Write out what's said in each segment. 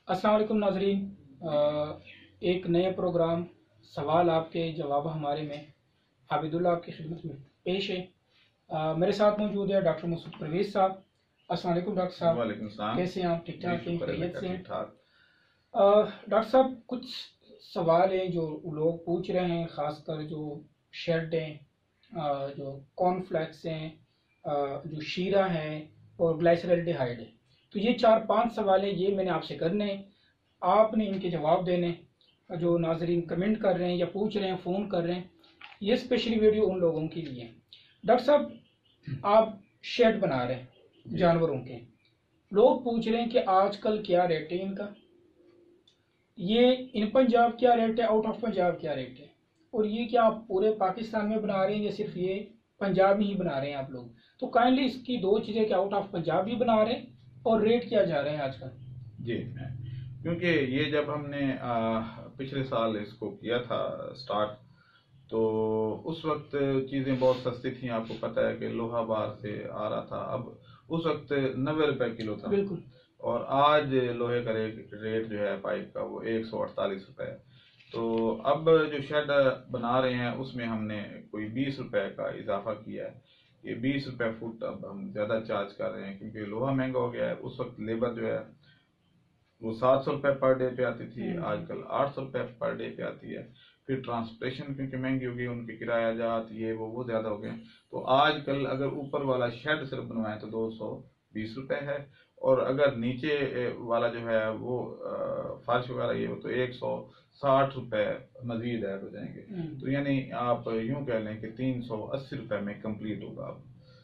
अस्सलाम वालेकुम नाजरीन। एक नए प्रोग्राम सवाल आपके जवाब हमारे में आबिदुल्ला आपकी खिदमत में पेश है। मेरे साथ मौजूद है डॉक्टर मसूद परवेज साहब। अस्सलाम वालेकुम डॉक्टर साहब, वालेकुम सलाम। कैसे हैं आप? ठीक जी ठाक हैं? शुक्र अल्लाह खैरियत का, से हैं? ठीक ठाक। डॉक्टर साहब, कुछ सवाल हैं जो लोग पूछ रहे हैं, ख़ासकर जो शेड हैं, जो कॉर्नफ्लेक्स हैं, जो शीरा है और ग्लाइसरल्डिहाइड है। तो ये 4-5 सवाल हैं, ये मैंने आपसे करने हैं, आपने इनके जवाब देने हैं। जो नाजरीन कमेंट कर रहे हैं या पूछ रहे हैं, फ़ोन कर रहे हैं, ये स्पेशली वीडियो उन लोगों के लिए है। डॉक्टर साहब, आप शेड बना रहे हैं जानवरों के, लोग पूछ रहे हैं कि आजकल क्या रेट है इनका, ये इन पंजाब क्या रेट है, आउट ऑफ पंजाब क्या रेट है, और ये क्या आप पूरे पाकिस्तान में बना रहे हैं या सिर्फ ये पंजाब में ही बना रहे हैं आप लोग? तो काइंडली इसकी दो चीज़ें, कि आउट ऑफ पंजाब भी बना रहे हैं और रेट क्या जा रहे हैं आजकल? जी, क्योंकि ये जब हमने पिछले साल इसको किया था स्टार्ट, तो उस वक्त चीज़ें बहुत सस्ती थी। आपको पता है कि लोहा बाहर से आ रहा था। अब उस वक्त 90 रुपए किलो था। बिल्कुल। और आज लोहे का रेट जो है पाइप का, वो 148 रुपए है। तो अब जो शेड बना रहे हैं उसमें हमने कोई 20 रुपए का इजाफा किया है। ये 20 रुपए फुट अब हम ज्यादा चार्ज कर रहे हैं, क्योंकि लोहा महंगा हो गया है। उस वक्त लेबर जो है वो 700 रुपए पर डे पे आती थी, आजकल 800 रुपए पर डे पे आती है। फिर ट्रांसपोर्टेशन क्योंकि महंगी हो गई, उनके किराया जात ये वो ज्यादा हो गए। तो आजकल अगर ऊपर वाला शेड सिर्फ बनवाए तो 220 रुपए है, और अगर नीचे वाला जो है वो फर्श वगैरह ये हो तो 160 रुपए मजीद ऐड हो जाएंगे। तो यानी आप यूं कह लें कि 380 रुपए में कंप्लीट होगा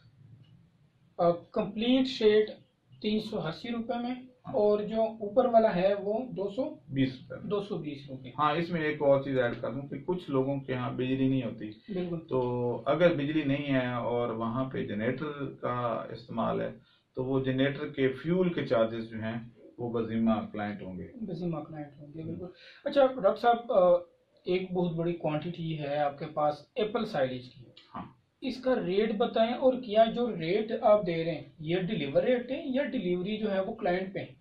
अब। कंप्लीट शेड 380 रुपए में, और जो ऊपर वाला है वो 20 रुपए। 220 रुपए। हाँ, इसमें एक और चीज ऐड कर दूं कि कुछ लोगों के यहाँ बिजली नहीं होती। बिल्कुल। तो अगर बिजली नहीं है और वहां पे जनरेटर का इस्तेमाल है, तो वो जनरेटर के फ्यूल के चार्जेस जो हैं वो बजीमा क्लाइंट होंगे। बजीमा क्लाइंट होंगे, बिल्कुल। अच्छा डॉक्टर साहब, एक बहुत बड़ी क्वांटिटी है आपके पास एप्पल साइलेज की। हाँ, इसका रेट बताएं, और क्या जो रेट आप दे रहे हैं ये डिलीवर रेट है या डिलीवरी जो है वो क्लाइंट पे है?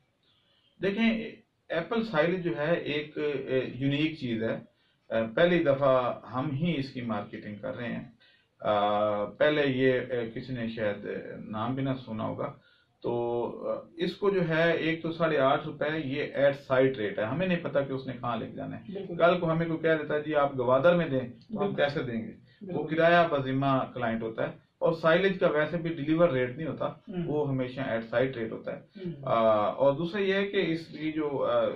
देखें, एप्पल साइलेज जो है एक यूनिक चीज है। पहली दफा हम ही इसकी मार्केटिंग कर रहे हैं। पहले ये किसी ने शायद नाम भी ना सुना होगा। तो इसको जो है, एक तो 8.5 रुपए ये एट साइट रेट है। हमें नहीं पता कि उसने कहाँ लेके जाना है। कल को हमें कोई कह देता है जी आप गवादर में दें, तो हम कैसे देंगे? वो किराया बजीमा क्लाइंट होता है। और साइलेज का वैसे भी डिलीवर रेट नहीं होता, वो हमेशा एट साइट रेट होता है। और दूसरा ये है कि इसकी जो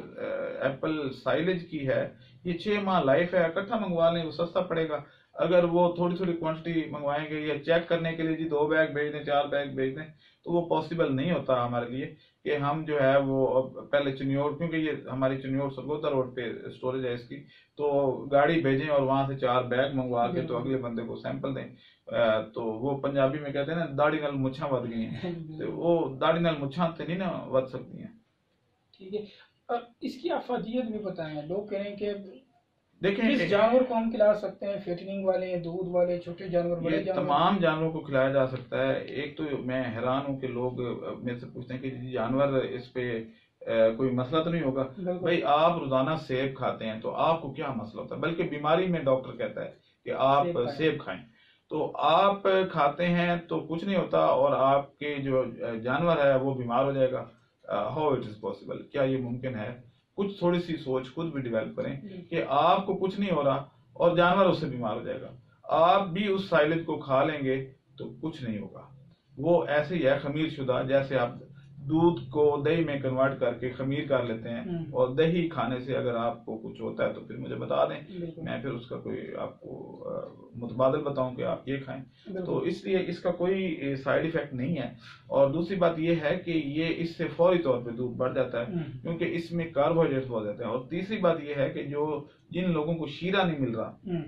एप्पल साइलेज की है, ये 6 माह लाइफ है। इकट्ठा मंगवा लें वो सस्ता पड़ेगा। अगर वो थोड़ी थोड़ी क्वांटिटी मंगवाएंगे या चेक करने के लिए जी 2 बैग भेज दें, 4 बैग भेज दें, तो वो पॉसिबल नहीं होता हमारे लिए कि हम जो है वो पहले चुनियोर, क्योंकि ये हमारी चुनियोर सरगोदा रोड पे स्टोरेज है इसकी, तो गाड़ी भेजें और वहां से 4 बैग मंगवा के तो अगले बंदे को सैंपल दें। तो वो पंजाबी में कहते हैं ना, दाढ़ी नाल मुछा वध गई हैं। तो वो दाढ़ी नाल मुछा तो नहीं ना वध सकती हैं। ठीक है। इसकी अफादियत भी बताएं। लोग कह रहे हैं कि देखें, किस जानवर को हम खिला सकते हैं? फेटनिंग वाले, दूध वाले, छोटे जानवर, बड़े ये जानवर? तमाम जानवरों को खिलाया जा सकता है। एक तो मैं हैरान हूँ कि लोग मेरे से पूछते हैं कि जानवर इस पे कोई मसला तो नहीं होगा। भाई, आप रोजाना सेब खाते हैं तो आपको क्या मसला होता है? बल्कि बीमारी में डॉक्टर कहता है कि आप सेब खाएं। तो आप खाते हैं तो कुछ नहीं होता, और आपके जो जानवर है वो बीमार हो जाएगा। How it is possible? क्या ये मुमकिन है? कुछ थोड़ी सी सोच खुद भी डेवलप करें कि आपको कुछ नहीं हो रहा और जानवर उससे बीमार हो जाएगा। आप भी उस साइलेज को खा लेंगे तो कुछ नहीं होगा। वो ऐसे ही है खमीर शुदा, जैसे आप दूध को दही में कन्वर्ट करके खमीर कर लेते हैं, और दही खाने से अगर आपको कुछ होता है तो फिर मुझे बता दें, मैं फिर उसका कोई आपको मुतबादल बताऊं कि आप ये खाएं। तो इसलिए इसका कोई साइड इफेक्ट नहीं है। और दूसरी बात यह है कि ये इससे फौरी तौर पे दूध बढ़ जाता है, क्योंकि इसमें कार्बोहाइड्रेट बहुत जाते हैं। और तीसरी बात यह है कि जो जिन लोगों को शीरा नहीं मिल रहा,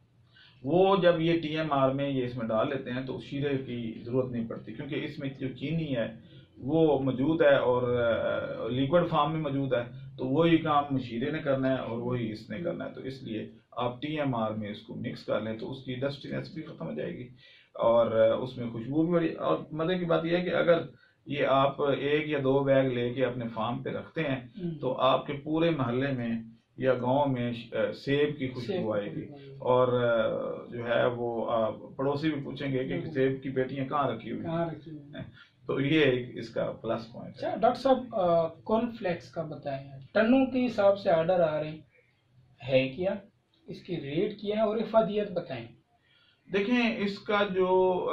वो जब ये टीएमआर में ये इसमें डाल लेते हैं तो शीरे की जरूरत नहीं पड़ती, क्योंकि इसमें जो चीनी है वो मौजूद है और लिक्विड फॉर्म में मौजूद है। तो वही काम शीरे ने करना है और वही इसने करना है। तो इसलिए आप टीएमआर में इसको मिक्स कर लें तो उसकी डस्टीनेस भी खत्म हो जाएगी, और उसमें खुशबू भी बड़ी। और मजे की बात यह है कि अगर ये आप 1 या 2 बैग लेके अपने फार्म पे रखते हैं तो आपके पूरे मोहल्ले में या गांव में सेब की खुशबू आएगी। और जो है वो पड़ोसी भी पूछेंगे कि सेब की पेटियां कहाँ रखी हुई हैं। तो ये एक इसका प्लस पॉइंट है। डॉक्टर साहब कॉर्नफ्लेक्स का बताएं, टनों के हिसाब से ऑर्डर आ रहे हैं क्या, इसकी रेट क्या है और इफादियत बताएं। देखें, इसका जो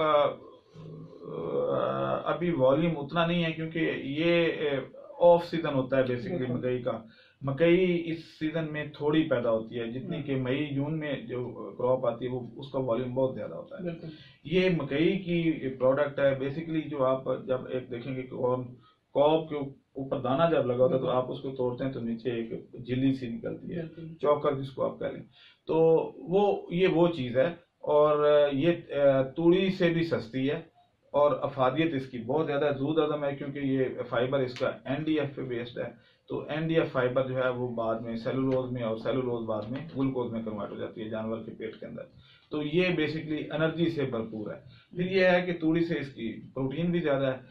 अभी वॉल्यूम उतना नहीं है क्योंकि ये ऑफ सीजन होता है बेसिकली मकई का। मकई इस सीजन में थोड़ी पैदा होती है, जितनी कि मई जून में जो क्रॉप आती है वो उसका वॉल्यूम बहुत ज्यादा होता है। ये मकई की प्रोडक्ट है बेसिकली। जो आप जब एक देखेंगे कॉब के ऊपर दाना जब लगा होता है तो आप उसको तोड़ते हैं तो नीचे एक झिल्ली सी निकलती है, चौकर जिसको आप कह लें। तो वो चीज है। और ये तूड़ी से भी सस्ती है और अफादियत इसकी बहुत ज्यादा दूध अदम है क्योंकि ये फाइबर इसका एनडीएफ पे बेस्ड है। तो एनडीएफ फाइबर जो है वो बाद में सेलुलोज में और सेलुलोज बाद में ग्लूकोज में कन्वर्ट हो जाती है जानवर के पेट के अंदर। तो ये बेसिकली एनर्जी से भरपूर है। फिर ये है कि तूड़ी से इसकी प्रोटीन भी ज्यादा है।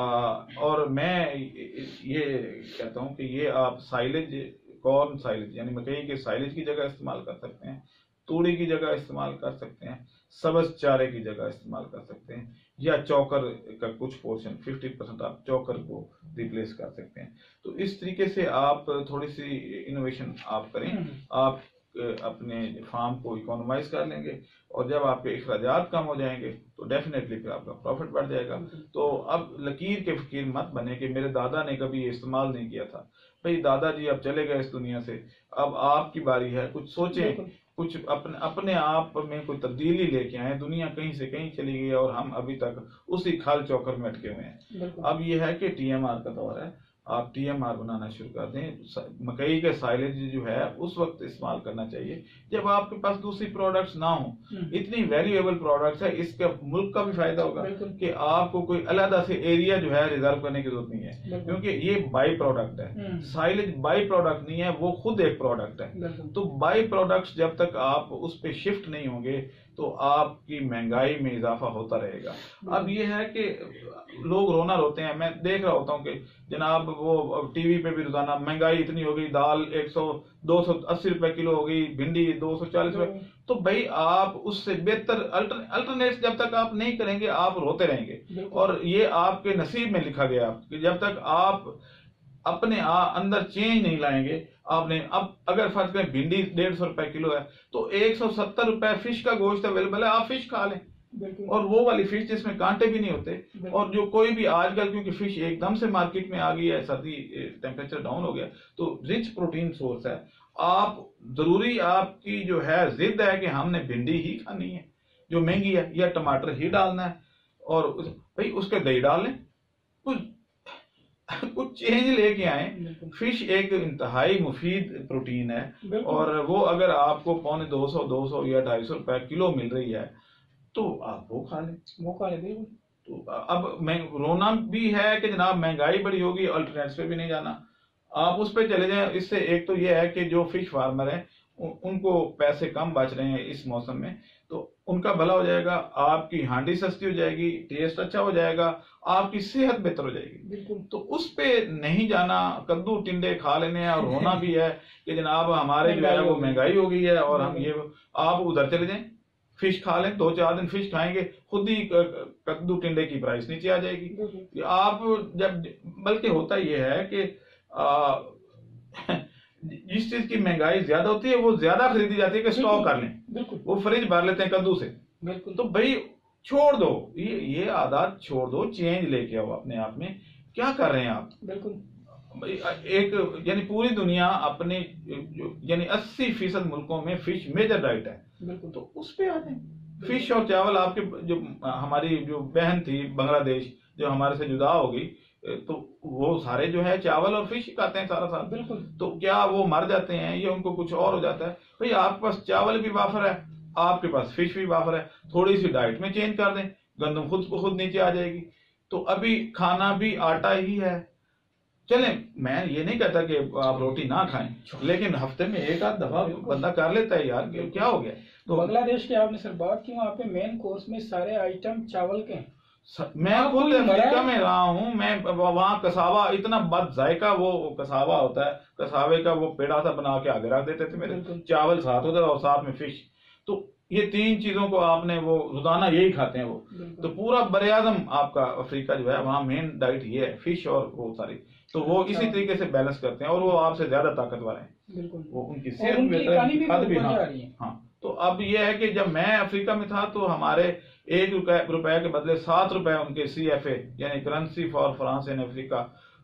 और मैं ये कहता हूँ कि ये आप साइलेज, कॉर्न साइलेज यानी मकई के साइलेज की जगह इस्तेमाल कर सकते हैं, तूड़ी की जगह इस्तेमाल कर सकते हैं, सब्ज चारे की जगह इस्तेमाल कर सकते हैं, या चौकर का कुछ पोर्शन 50% आप चौकर को रिप्लेस कर सकते हैं। तो इस तरीके से आप थोड़ी सी इनोवेशन आप करें, आप अपने फार्म को इकोनोमाइज कर लेंगे और जब आपके अखराजात कम हो जाएंगे तो डेफिनेटली फिर आपका प्रॉफिट बढ़ जाएगा। तो अब लकीर के फकीर मत बने कि मेरे दादा ने कभी ये इस्तेमाल नहीं किया था। भाई दादाजी अब चले गए इस दुनिया से, अब आपकी बारी है, कुछ सोचें, कुछ अपने आप में कोई तब्दीली लेके आए। दुनिया कहीं से कहीं चली गई और हम अभी तक उसी खाल चौकर में अटके हुए हैं। अब ये है कि टीएमआर का दौर है, आप टीएमआर बनाना शुरू कर दें। मकई का साइलेज जो है उस वक्त इस्तेमाल करना चाहिए जब आपके पास दूसरी प्रोडक्ट्स ना हो। इतनी वैल्यूएबल प्रोडक्ट्स है, इसका मुल्क का भी फायदा होगा कि आपको कोई अलग से एरिया जो है रिजर्व करने की जरूरत नहीं है क्योंकि ये बाई प्रोडक्ट है। साइलेज बाई प्रोडक्ट नहीं है, वो खुद एक प्रोडक्ट है। तो बाई प्रोडक्ट्स जब तक आप उस पर शिफ्ट नहीं होंगे तो आपकी महंगाई में इजाफा होता रहेगा। अब ये है कि लोग रोना रोते हैं, मैं देख रहा होता हूँ कि जनाब वो टीवी पे भी रोजाना महंगाई इतनी हो गई, दाल 280 रुपए किलो हो गई, भिंडी 240 रुपए। तो भाई आप उससे बेहतर अल्टरनेट जब तक आप नहीं करेंगे आप रोते रहेंगे। और ये आपके नसीब में लिखा गया कि जब तक आप अपने अंदर चेंज नहीं लाएंगे आपने। अब अगर फर्ज करें भिंडी 150 रुपए किलो है तो 170 रुपए फिश का गोश्त अवेलेबल है, आप फिश खा लें। और वो वाली फिश जिसमें कांटे भी नहीं होते। और जो कोई भी आजकल क्योंकि फिश एकदम से मार्केट में आ गई है, सर्दी टेम्परेचर डाउन हो गया तो रिच प्रोटीन सोर्स है। आप जरूरी आपकी जो है जिद है कि हमने भिंडी ही खानी है जो महंगी है या टमाटर ही डालना है और भाई उसके दही डाल लें, कुछ चेंज लेके आए। फिश एक इंतहाई मुफीद प्रोटीन है और वो अगर आपको 250, 200 या 250 रुपए किलो मिल रही है तो आप वो खा लें। बिल्कुल। तो अब मैं रोना भी है कि जनाब महंगाई बड़ी होगी, अल्टरनेट्स पे भी नहीं जाना, आप उस पे चले जाएं। इससे एक तो ये है कि जो फिश फार्मर है उनको पैसे कम बच रहे हैं इस मौसम में, तो उनका भला हो जाएगा, आपकी हांडी सस्ती हो जाएगी, टेस्ट अच्छा हो जाएगा, आपकी सेहत बेहतर हो जाएगी। तो उस पे नहीं जाना, कद्दू टिंडे खा लेने हैं और होना भी है कि जनाब हमारे जो है वो महंगाई हो गई है और हम ये, आप उधर चले जाएं, फिश खा लें, 2-4 दिन फिश खाएंगे, खुद ही कद्दू टिंडे की प्राइस नीचे आ जाएगी। आप जब, बल्कि होता यह है कि जिस चीज की महंगाई ज्यादा होती है वो ज्यादा खरीदी जाती है कि स्टॉक कर लें, वो फ्रिज भर लेते हैं कद्दू से। तो भाई छोड़ दो ये आदत, छोड़ दो, चेंज लेके आओ अपने आप में। क्या कर रहे हैं आप? बिल्कुल। एक यानी पूरी दुनिया अपने यानी 80% मुल्कों में फिश मेजर डाइट है, तो उस पे आ जाए। फिश और चावल, आपके जो हमारी जो बहन थी बांग्लादेश जो हमारे से जुदा हो गई, तो वो सारे जो है चावल और फिश खाते हैं सारा साल। बिल्कुल। तो क्या वो मर जाते हैं या उनको कुछ और हो जाता है? भाई आपके पास चावल भी वाफर है, आपके पास फिश भी वाफर है, थोड़ी सी डाइट में चेंज कर दें, गंदम खुद को खुद नीचे आ जाएगी। तो अभी खाना भी आटा ही है। चलें, मैं ये नहीं कहता कि आप रोटी ना खाएं, लेकिन हफ्ते में एक आध दफा बंदा कर लेता है यार, क्या हो गया। तो बांग्लादेश की आपने सर बात की, वहाँ पे मेन कोर्स में सारे आइटम चावल के हैं, मैं खुद अफ्रीका में रहा हूँ, मैं वहाँ कसावा इतना बद जायका वो कसावा होता है, कसावे का वो पेड़ा सा बना के आगे रख देते थे मेरे, चावल साथ होता था और साथ में फिश। तो ये तीन चीजों को आपने वो रोजाना यही खाते हैं वो। तो पूरा बरे आजम आपका अफ्रीका जो है वहाँ मेन डाइट ये है, फिश और वो सारी। तो वो इसी तरीके से बैलेंस करते हैं और वो आपसे ज्यादा ताकतवर है, वो उनकी सेहत भी। हाँ, तो अब ये है कि जब मैं अफ्रीका में था तो हमारे ₹1 के बदले ₹7 उनके CFA यानी currency for France and Africa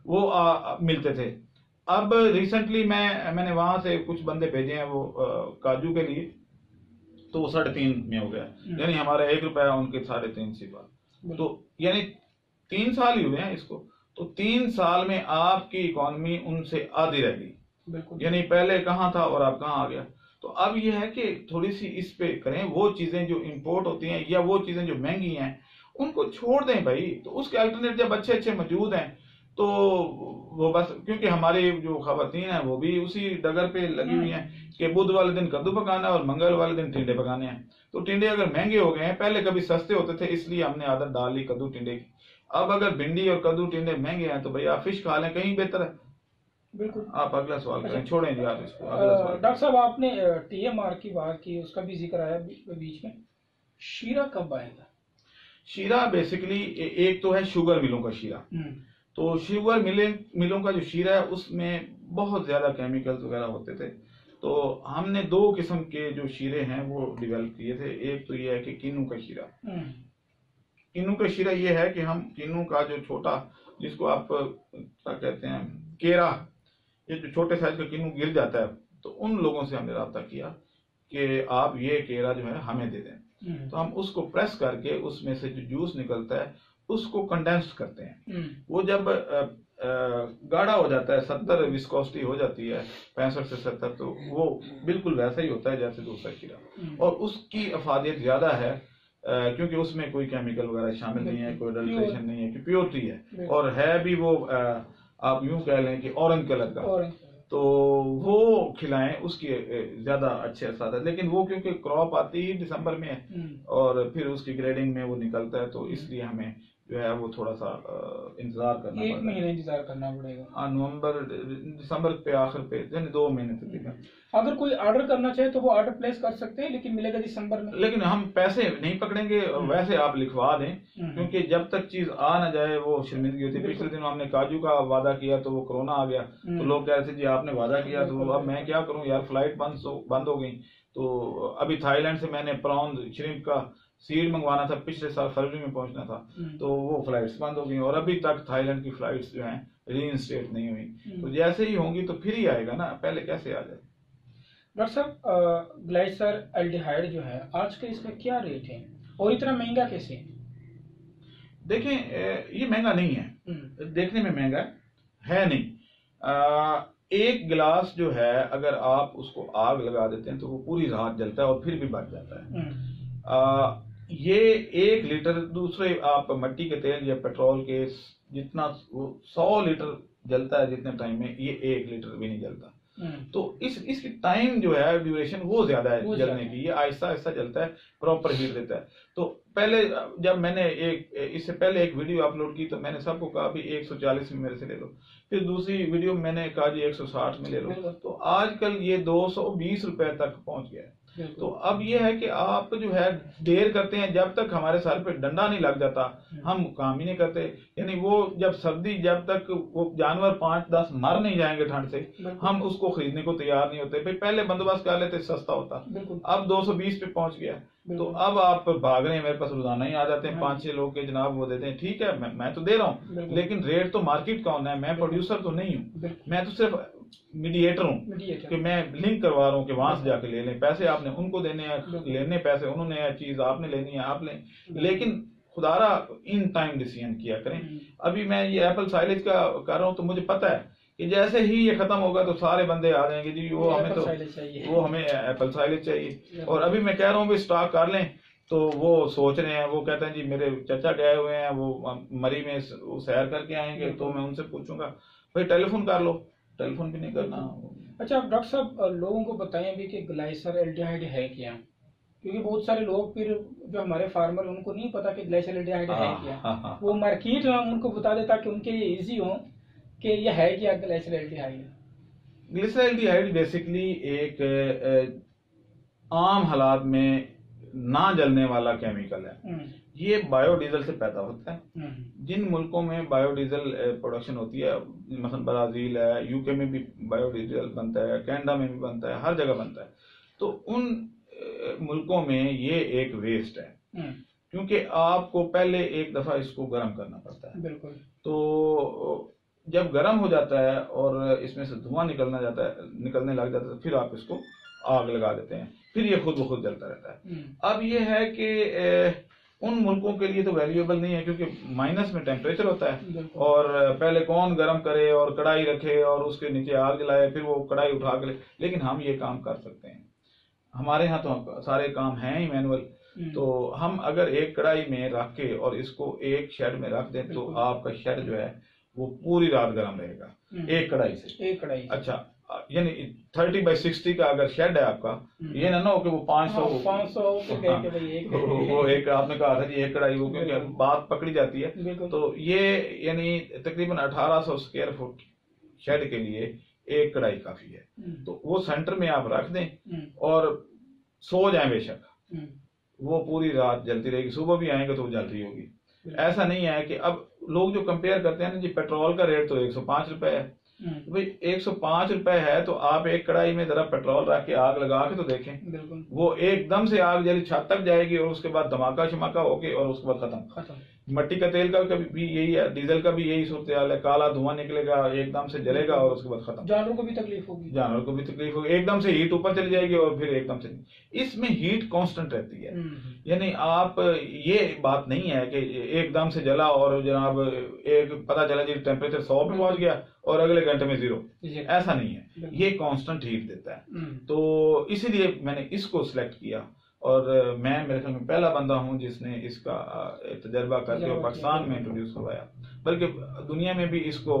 वो मिलते थे। अब रिसेंटली मैंने वहां से कुछ बंदे भेजे हैं वो काजू के लिए, तो वो 3.5 में हो गया, यानी हमारा ₹1 उनके 3.5 सिवा। तो यानी 3 साल ही हुए हैं इसको, तो 3 साल में आपकी इकोनॉमी उनसे आधी रह गई, यानी पहले कहाँ था और अब कहाँ आ गया। तो अब यह है कि थोड़ी सी इस पे करें, वो चीजें जो इंपोर्ट होती हैं या वो चीजें जो महंगी हैं उनको छोड़ दें भाई। तो उसके अल्टरनेट जब अच्छे अच्छे मौजूद हैं तो वो बस, क्योंकि हमारी जो खवातीन है वो भी उसी डगर पे लगी हुई हैं कि बुध वाले दिन कद्दू पकाना है और मंगल वाले दिन टिंडे पकाने हैं। तो टिंडे अगर महंगे हो गए हैं, पहले कभी सस्ते होते थे इसलिए हमने आदत डाल ली कद्दू टिंडे की, अब अगर भिंडी और कद्दू टिंडे महंगे हैं तो भाई आप फिश खा लें, कहीं बेहतर है। बिल्कुल। आप अगला सवाल करें, छोड़ें जी आप इसको। अगला सवाल डॉक्टर साहब, आपने TMR की बात की, उसका भी जिक्र आया बीच में, शीरा कब आएगा? शीरा बेसिकली एक तो है शुगर मिलों का शीरा। तो शुगर मिलों का जो शीरा है उसमें बहुत ज्यादा केमिकल्स वगैरह होते थे। तो हमने 2 किस्म के जो शीरे हैं वो डेवलप किए थे। एक तो ये है कि किन्नू का शीरा। किन्नू का शीरा ये है कि हम किन्नू का जो छोटा, जिसको आप क्या कहते हैं, केरा, ये जो छोटे साइज का किन्नू गिर जाता है, तो उन लोगों से हमने रब्ता किया कि आप ये केरा जो है हमें दे दें। तो हम उसको प्रेस करके उसमें से जो जूस निकलता है उसको कंडेंस्ड करते हैं। वो जब गाढ़ा हो जाता है, 70 विस्कोसिटी हो जाती है, 65 से 70, तो वो बिल्कुल वैसा ही होता है जैसे दूसरा शीरा। और उसकी अफादियत ज्यादा है क्योंकि उसमें कोई केमिकल वगैरह शामिल नहीं है, कोई अडल्ट्रेशन नहीं है, कि प्योरिटी है। और है भी वो आप यूं कह लें कि ऑरेंज कलर का। तो वो खिलाएं, उसकी ज्यादा अच्छे असर है। लेकिन वो क्योंकि क्रॉप आती ही दिसंबर में है और फिर उसकी ग्रेडिंग में वो निकलता है, तो इसलिए हमें जो है वो थोड़ा सा इंतजार करना पड़ेगा। 1 महीना इंतजार करना पड़ेगा। नवंबर दिसंबर पे आखिर पे, यानी 2 महीने तक। अगर कोई ऑर्डर करना चाहे तो वो ऑर्डर प्लेस कर सकते हैं, लेकिन मिलेगा दिसंबर में। लेकिन हम पैसे नहीं पकड़ेंगे, वैसे आप लिखवा दें, क्योंकि जब तक चीज आ ना जाए वो शर्मिंदगी होती है। पिछले दिन हमने काजू का वादा किया तो वो कोरोना आ गया, तो लोग कह रहे थे जी आपने वादा किया, तो अब मैं क्या करूं यार, फ्लाइट बंद हो गई। तो अभी थाईलैंड से मैंने प्रॉन श्रिम्प का सीड मंगवाना था, पिछले साल फरवरी में पहुंचना था, तो वो फ्लाइट्स बंद हो गई और अभी तक थाईलैंड की फ्लाइट्स जो हैं रीइंस्टेट नहीं हुई। तो जैसे ही होंगी तो फिर ही आएगा ना, पहले कैसे आ जाए। डॉक्टर साहब, ग्लाइसर एल्डिहाइड जो है आज के इसमें क्या रेट है और इतना महंगा कैसे है? देखें, ये महंगा नहीं है, देखने में महंगा है नहीं। एक गिलास जो है अगर आप उसको आग लगा देते हैं तो वो पूरी रात जलता है और फिर भी बच जाता है। ये 1 लीटर, दूसरे आप मट्टी के तेल या पेट्रोल के जितना 100 लीटर जलता है जितने टाइम में, ये 1 लीटर भी नहीं जलता। तो इसकी टाइम जो है ड्यूरेशन वो ज्यादा है जलने की, ये आहिस्ता आहिस्ता जलता है, प्रॉपर हीट देता है। तो पहले जब मैंने इससे पहले एक वीडियो अपलोड की तो मैंने सबको कहा भी 140 में मेरे से ले लो, फिर दूसरी वीडियो में मैंने कहा जी 160 में ले लो। तो आजकल ये 220 रुपए तक पहुंच गया है। तो अब ये है कि आप जो है देर करते हैं, जब तक हमारे सर पे डंडा नहीं लग जाता हम काम ही नहीं करते। यानी वो जब सर्दी, जब तक वो जानवर 5-10 मर नहीं जाएंगे ठंड से, हम उसको खरीदने को तैयार नहीं होते। भाई पहले बंदोबस्त कर लेते, सस्ता होता, अब 220 पे पहुंच गया। तो अब आप भाग रहे हैं, मेरे पास रोजाना ही आ जाते हैं 5-6 लोग के, जनाब वो देते हैं, ठीक है मैं तो दे रहा हूँ, लेकिन रेट तो मार्केट का होना है, मैं प्रोड्यूसर तो नहीं हूँ, मैं तो सिर्फ मीडिएटर हूँ कि मैं लिंक करवा रहा हूँ कि वहां से जाके ले लें। पैसे आपने उनको देने हैं, लेने पैसे उन्होंने हैं, चीज आपने लेनी है आप लें, लेकिन खुदारा इन टाइम डिसीजन किया करें। अभी मैं ये एप्पल साइलेज का कर रहा हूँ तो मुझे पता है कि जैसे ही ये खत्म होगा तो सारे बंदे आ जाएंगे जी वो हमें एप्पल साइलेज चाहिए। और अभी मैं कह रहा हूँ भी स्टॉक कर लें, तो वो सोच रहे हैं, वो कहते हैं जी मेरे चाचा गए हुए हैं, वो मरी में सैर करके आएंगे, तो मैं उनसे पूछूंगा भाई टेलीफोन कर लो, टेलीफोन भी नहीं करना। अच्छा, आप डॉक्टर साहब लोगों को बताएं भी कि ग्लाइसर एल्डिहाइड है क्या? क्योंकि बहुत सारे लोग फिर जो हमारे फार्मर उनको नहीं पता कि ग्लाइसोल्डिहाइड है क्या, वो मार्केट उनको बता देता कि उनके लिए इजी हो कि ये है क्या ग्लाइसोल्डिहाइड। ग्लिसरॉल्डिहाइड बेसिकली एक आम हालात में ना जलने वाला केमिकल है। ये बायोडीजल से पैदा होता है। जिन मुल्कों में बायोडीजल प्रोडक्शन होती है, मसलन ब्राजील है, यूके में भी बायोडीजल बनता है, कनाडा में भी बनता है, हर जगह बनता है, तो उन मुल्कों में ये एक वेस्ट है, क्योंकि आपको पहले एक दफा इसको गर्म करना पड़ता है। बिल्कुल। तो जब गर्म हो जाता है और इसमें से धुआं निकलने लग जाता है, फिर आप इसको आग लगा देते हैं, फिर ये खुद ब खुद जलता रहता है। अब ये है कि उन मुल्कों के लिए तो वैल्यूएबल नहीं है, क्योंकि माइनस में टेम्परेचर होता है, और पहले कौन गर्म करे और कढ़ाई रखे और उसके नीचे आग जलाए, फिर वो कढ़ाई उठा के ले। लेकिन हम ये काम कर सकते हैं, हमारे यहाँ तो सारे काम हैं ही मैनुअल। तो हम अगर एक कढ़ाई में रख के और इसको एक शेड में रख दें तो आपका शेड जो है वो पूरी रात गर्म रहेगा एक कढ़ाई से। एक कढ़ाई। अच्छा, यानी 30/60 का अगर शेड है आपका, ये ना हो कि वो 500 वो एक आपने कहा था जी एक कढ़ाई, वो क्योंकि बात पकड़ी जाती है, तो ये यानी तकरीबन 1800 स्क्वायर फुट शेड के लिए एक कढ़ाई काफी है। तो वो सेंटर में आप रख दें और सो जाए बेशक, वो पूरी रात जलती रहेगी, सुबह भी आएंगे तो वो जल रही होगी। ऐसा नहीं है कि अब लोग जो कंपेयर करते हैं ना जी, पेट्रोल का रेट तो 105 रुपए है, तो भाई 105 रुपए है, तो आप एक कढ़ाई में जरा पेट्रोल रख के आग लगा के तो देखें, वो एकदम से आग जली छत तक जाएगी और उसके बाद धमाका शमाका होके और उसके बाद खत्म। मट्टी का तेल का भी यही है, डीजल का भी यही सूरत हाल है, काला धुआं निकलेगा, एकदम से जलेगा और उसके बाद खत्म। जानवरों को भी तकलीफ होगी, एकदम से हीट ऊपर चली जाएगी और फिर एकदम से। इसमें हीट कांस्टेंट रहती है, यानी आप ये बात नहीं है कि एकदम से जला और जनाब एक पता चला जी टेम्परेचर 100 पे पहुंच गया और अगले घंटे में 0, ऐसा नहीं है, ये कांस्टेंट हीट देता है। तो इसीलिए मैंने इसको सिलेक्ट किया, और मैं मेरे ख्याल में पहला बंदा हूं जिसने इसका तजर्बा करके पाकिस्तान में इंट्रोड्यूस करवाया, बल्कि दुनिया में भी इसको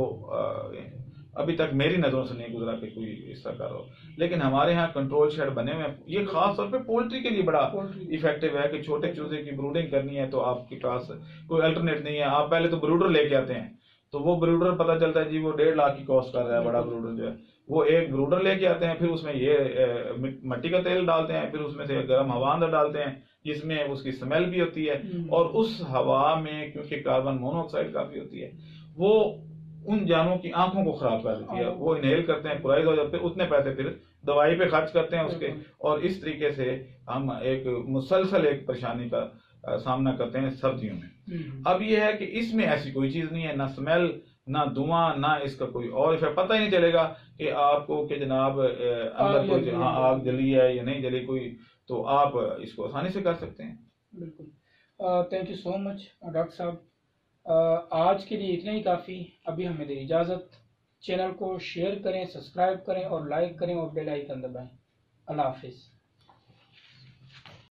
अभी तक मेरी नजरों से नहीं गुजरा कि कोई इस तरह हो। लेकिन हमारे यहाँ कंट्रोल शेड बने हुए हैं, ये खास तौर पे पोल्ट्री के लिए बड़ा इफेक्टिव है कि छोटे चूजे की ब्रूडिंग करनी है तो आपके पास कोई अल्टरनेट नहीं है। आप पहले तो ब्रूडर लेके आते हैं, तो वो ब्रूडर पता चलता है जी वो 1.5 लाख की कॉस्ट कर रहा है, बड़ा ब्रूडर जो है, वो एक ब्रूडर लेके आते हैं, फिर उसमें ये मिट्टी का तेल डालते हैं, फिर उसमें से गर्म हवा अंदर डालते हैं जिसमें उसकी स्मेल भी होती है, और उस हवा में क्योंकि कार्बन मोनोऑक्साइड काफी होती है, वो उन जानवरों की आंखों को खराब कर देती है, वो इनहेल करते हैं, पुराइज हो जाते हैं, उतने पैसे फिर दवाई पे खर्च करते हैं उसके, और इस तरीके से हम एक मुसलसल एक परेशानी का सामना करते हैं सर्दियों में। अब ये है कि इसमें ऐसी कोई चीज नहीं है, ना स्मेल, ना धुआं, ना इसका कोई और इफेक्ट, पता ही नहीं चलेगा कि आपको कि जनाब अंदर कोई आग जली है या नहीं जली कोई, तो आप इसको आसानी से कर सकते हैं। बिल्कुल, thank you so much doctor साहब। आज के लिए इतना ही काफ़ी, अभी हमें दे इजाज़त। चैनल को शेयर करें, सब्सक्राइब करें और लाइक करें और बेल आइकन दबाएं। अल्लाह हाफिज़।